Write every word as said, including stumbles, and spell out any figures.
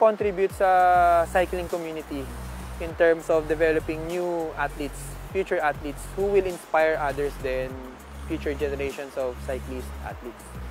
contribute sa cycling community in terms of developing new athletes, future athletes who will inspire others then future generations of cyclist athletes.